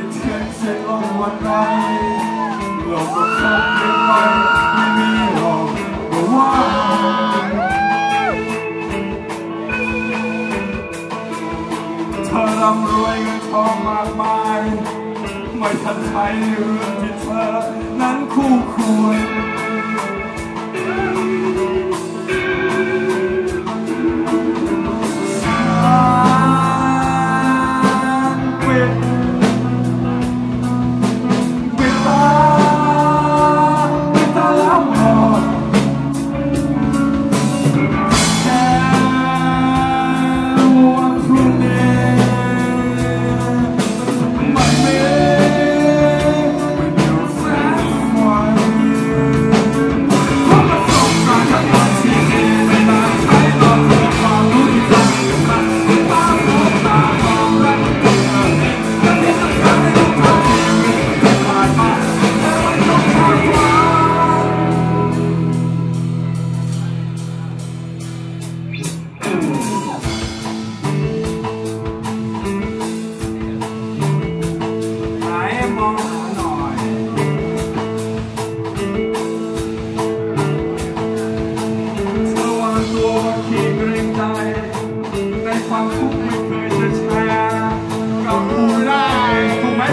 เทียนเสร็จลงวันใดโลกก็คงเปลี่ยนไปไม่มีหรอกบอกว่าเธอร่ำรวยเงินทองมากมายไม่ทันใช้เรื่องที่เธอนั้นคู่ควรความทุกข์ไม่เคยจะแชร์กับผู้ได้ถูกไหม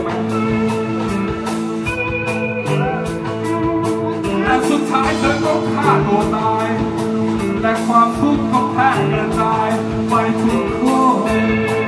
แต่สุดท้ายเธอก็ฆ่าตัวตายแต่ความทุกข์ก็แพร่กระจายไปทุกคน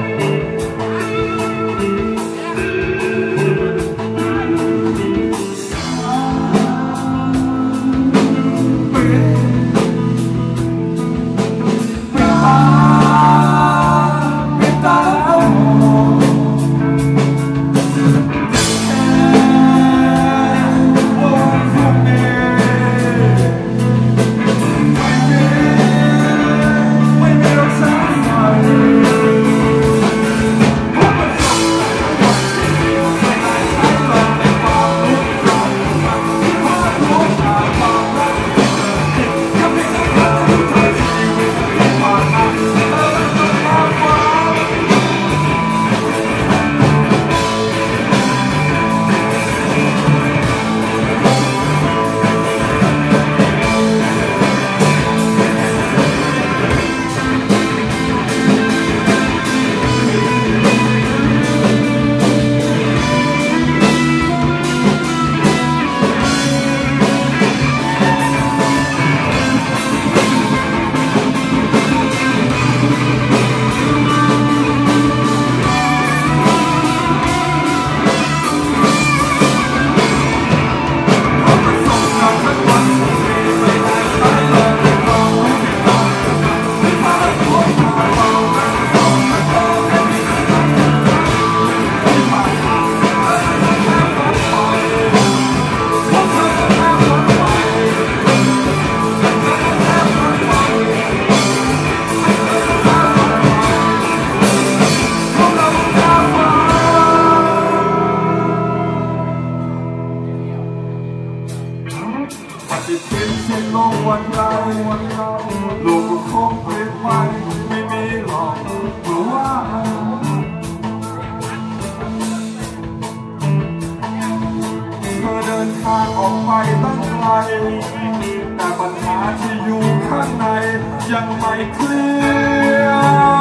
จะเทียนเส้นลงวันใดโลกก็คงเปลี่ยนไปไม่มีหรอกเพราะว่าเธอเดินทางออกไปตั้งไกลแต่ปัญหาที่อยู่ข้างในยังไม่เคลียร์